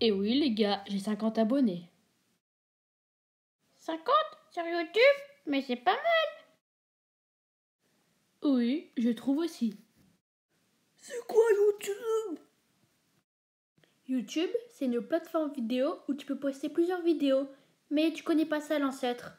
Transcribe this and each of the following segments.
Et oui les gars, j'ai 50 abonnés. 50 sur YouTube? Mais c'est pas mal. Oui, je trouve aussi. C'est quoi YouTube? YouTube, c'est une plateforme vidéo où tu peux poster plusieurs vidéos, mais tu connais pas ça l'ancêtre.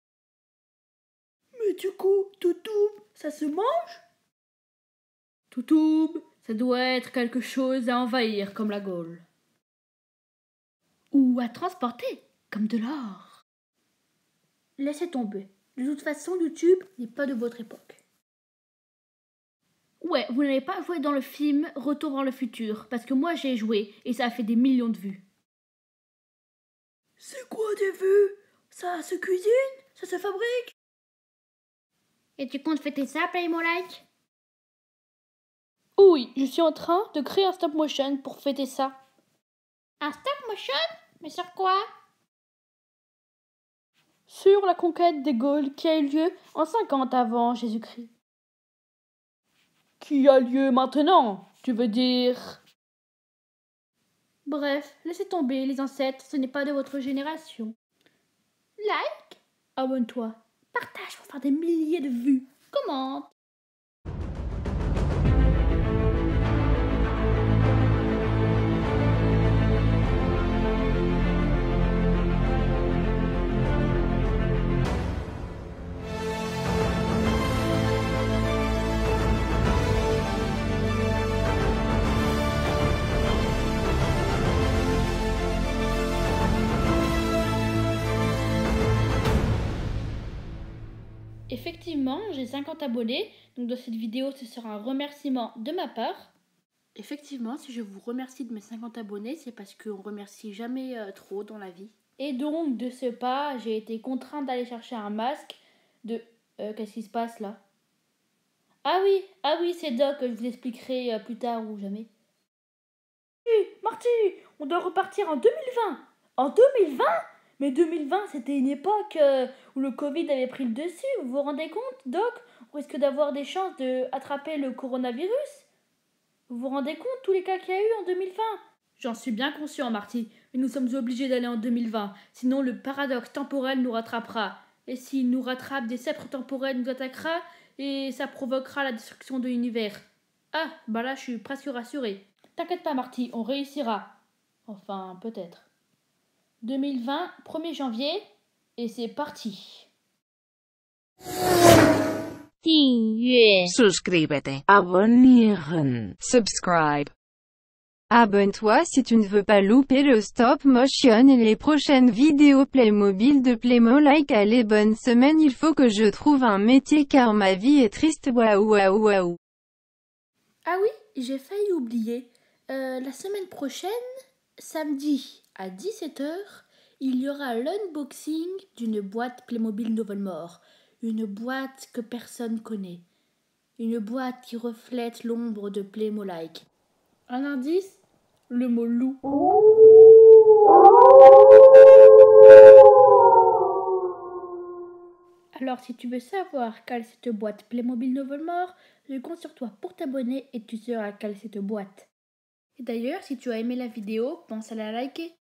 Mais du coup, YouTube, ça se mange? Toutoub, ça doit être quelque chose à envahir comme la Gaule. Ou à transporter, comme de l'or. Laissez tomber. De toute façon, YouTube n'est pas de votre époque. Ouais, vous n'avez pas joué dans le film Retour vers le futur, parce que moi j'ai joué et ça a fait des millions de vues. C'est quoi des vues? Ça se cuisine? Ça se fabrique? Et tu comptes fêter ça, Playmolike? Oui, je suis en train de créer un stop motion pour fêter ça. Un stop motion? Mais sur quoi? Sur la conquête des Gaules qui a eu lieu en 50 avant Jésus-Christ. Qui a lieu maintenant, tu veux dire? Bref, laissez tomber les ancêtres, ce n'est pas de votre génération. Like, abonne-toi, partage pour faire des milliers de vues, commente. Effectivement, j'ai 50 abonnés, donc dans cette vidéo, ce sera un remerciement de ma part. Effectivement, si je vous remercie de mes 50 abonnés, c'est parce qu'on ne remercie jamais trop dans la vie. Et donc, de ce pas, j'ai été contrainte d'aller chercher un masque de... qu'est-ce qui se passe là? Ah oui, c'est Doc, je vous expliquerai plus tard ou jamais. Marty, on doit repartir en 2020. En 2020? Mais 2020, c'était une époque Où le Covid avait pris le dessus, vous vous rendez compte, Doc? On risque d'avoir des chances d'attraper le coronavirus. Vous vous rendez compte tous les cas qu'il y a eu en 2020? J'en suis bien conscient, Marty, mais nous sommes obligés d'aller en 2020, sinon le paradoxe temporel nous rattrapera. Et s'il nous rattrape, des sceptres temporels nous attaquera et ça provoquera la destruction de l'univers. Ah, bah là je suis presque rassurée. T'inquiète pas, Marty, on réussira. Enfin, peut-être. 2020, 1er janvier, et c'est parti. Suscríbete. Abonnieren. Subscribe. Abonne-toi si tu ne veux pas louper le stop motion et les prochaines vidéos Playmobil de Playmolike. Allez, bonne semaine, il faut que je trouve un métier car ma vie est triste. Waouh waouh waouh. Ah oui, j'ai failli oublier. La semaine prochaine, samedi à 17h, il y aura l'unboxing d'une boîte Playmobil Novelmore. Une boîte que personne connaît. Une boîte qui reflète l'ombre de Playmolike. Un indice? Le mot loup. Alors si tu veux savoir quelle est cette boîte Playmobil Novelmore, je compte sur toi pour t'abonner et tu sauras quelle est cette boîte. Et d'ailleurs, si tu as aimé la vidéo, pense à la liker.